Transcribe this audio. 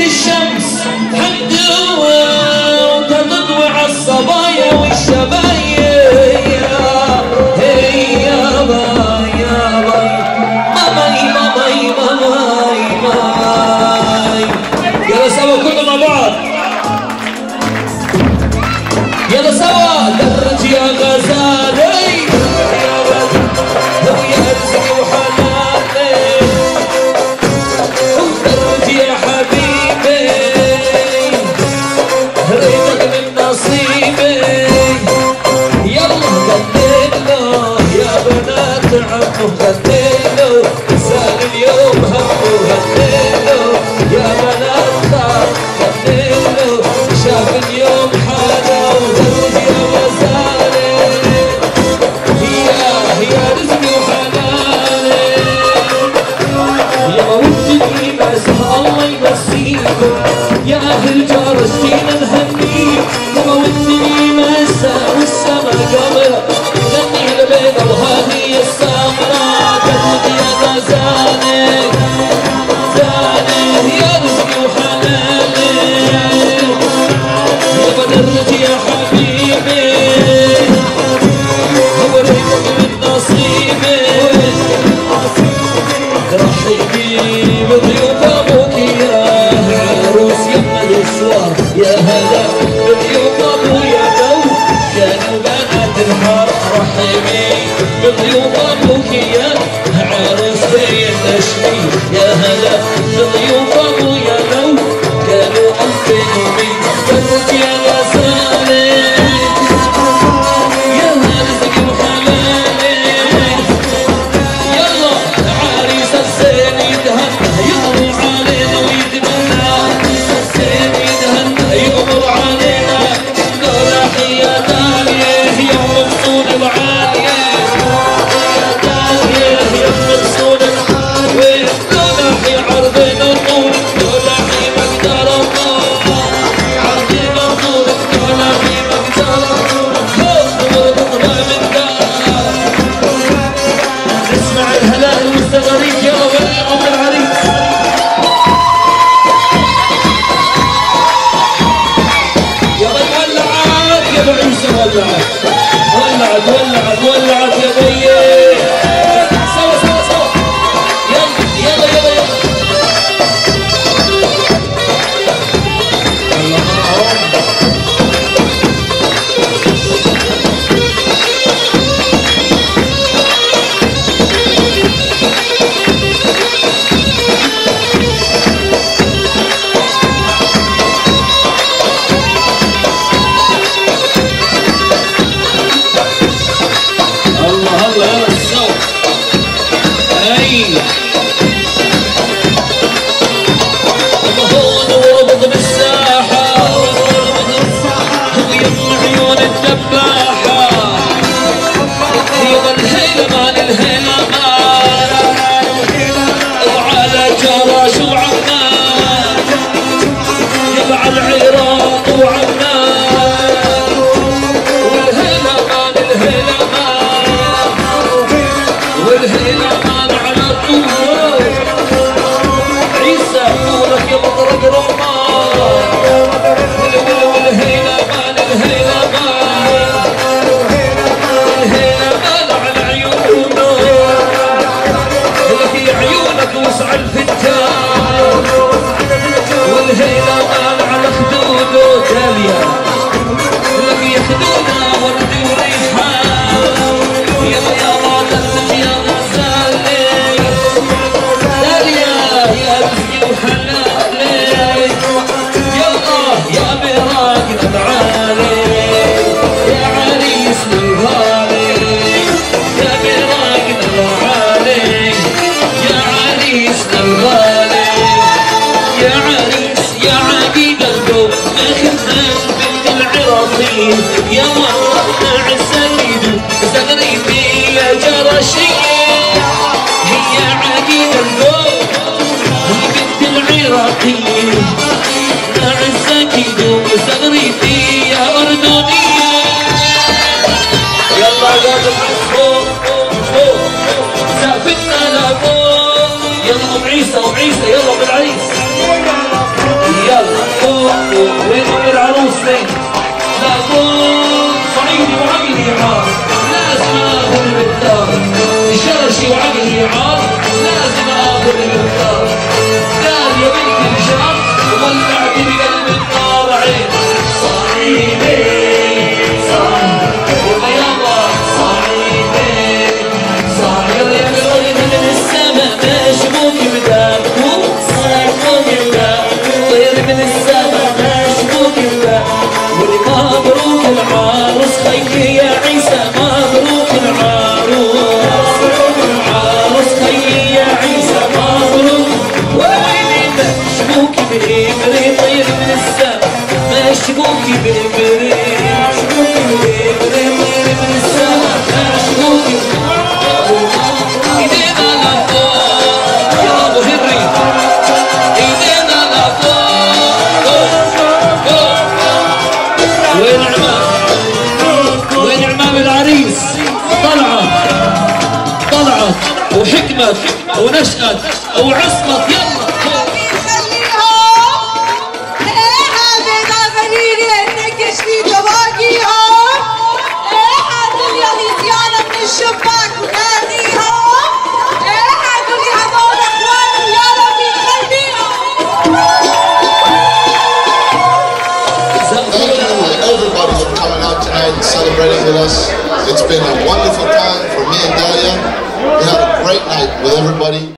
الشمس حتدوى وتضوي عالصبايا والشبايا يابا يابا ماماي ماماي ماماي ماماي. يلا سوا كلنا مع بعض، يلا سوا. درج يا غزالي ويا رزقي وحناني، ودرج يا حبيبي ريتك من نصيبي. يلا غنينا يا بنات عمو، غنينا سال اليوم همه، غنينا يا بنات خال، غنينا شاف اليوم حاله. ودرج يا غزالي يا رزقي وحناني، يا ودي مسح الله يمسيكم يا اهل جارستين نهنيكم. يا ودي مسح والسما قمر غني البيضة وهذه السمراء. درج يا غزالي زاني يا رزقي وحناني، يا بدرج يا حبيبي وريتك من نصيبي. رحبي بضيوف ابوك يا عروس يما الاسوار، يا هلا بضيوف ابويا لو كانوا بنات الحار. رحبي بضيوف ابوك يا عروس بين النشمي، يا هلا بضيوف ابويا لو كانوا 2000. درج يا غزالي يا رزقي وحلالي، يلا عريس الزين يتهنى يغمر علينا ويتمنى، عريس الزين يتهنى يغمر علينا. نولاحي يا داليا يا مقصود العالية، يا داليا يا مقصود العالية. نولاحي عرضنا النور، نولاحي مقدار الله، عرضنا النور نولاحي مقدار الله. ونطلع من دار اسمع الهلال المستغريق. يلا ولعوا بالعريس، يلا ولعت يا ابو عيسى، ولعت ولعت ولعت ولعت يا بيي. سوا سوا سوا يلا يلا يلا يلا يلا معهم. الله الله يلا الصوت. اي هون وربط بالساحة ويم عيون الدباحة. يلا الهيلمان الهيلمان وعلى جراش وعمان، يلا على العراق وعمان. والهيلمان الهيلمان والهيلمان على طول. عيسى طولك يا مطرق رمان. والهيلمان الهيلمان الهيلمان على عيونه، لك يا عيونك وسع الفتان. والهيلمان على خدوده داليا، لك يا خدوده ورد وريحان. يلا يا درج يا غزالي داليا يا رزقي وحلالي. يلا يا براق العالي يا عريس الغالي، يا براق العالي يا عريس الغالي، يا عريس يا عقيد القوم اخذنا بنت العراقيل. يا والله مع السيد زغريبي يا جرشية، هي عقيد القوم بنت العراقيل. مع السيد زغريبي يا أردنية. يلا قادم فوق فوق سقفتنا لفوق. يلا ام عيسى ام عيسى يلا بالعريس. وقفوا وين ام العروس فين؟ لابد صعيدي وعقلي عار لازم اخذ المختار شرشي وعقلي عار لازم اخذ المختار داليا بنت الشام ولعت بقلب النار عين صعيدي صعيدي يابا صعيدي صعيدي طير من السما مشبوك بدم مشبوك بدم طير من السما مشبوك بدم مبروك العروس خيي يا عيسى مبروك العروس عروس خيي يا عيسى مبروك وين مشبوك بإبري طير من السما مشبوك بإبري مشبوك بإبري طير من السما مشبوك ايدينا لفوق يا ابو هنري ايدينا لفوق وين عمام وين عمام العريس طلعت وحكمت ونشأت وعصمت يلا الشباك وناديها قولي هذول اخواني يا ربي خليهم. Everybody for coming out tonight and celebrating with us. It's been a wonderful time for me and Dalia. We had a great night with everybody.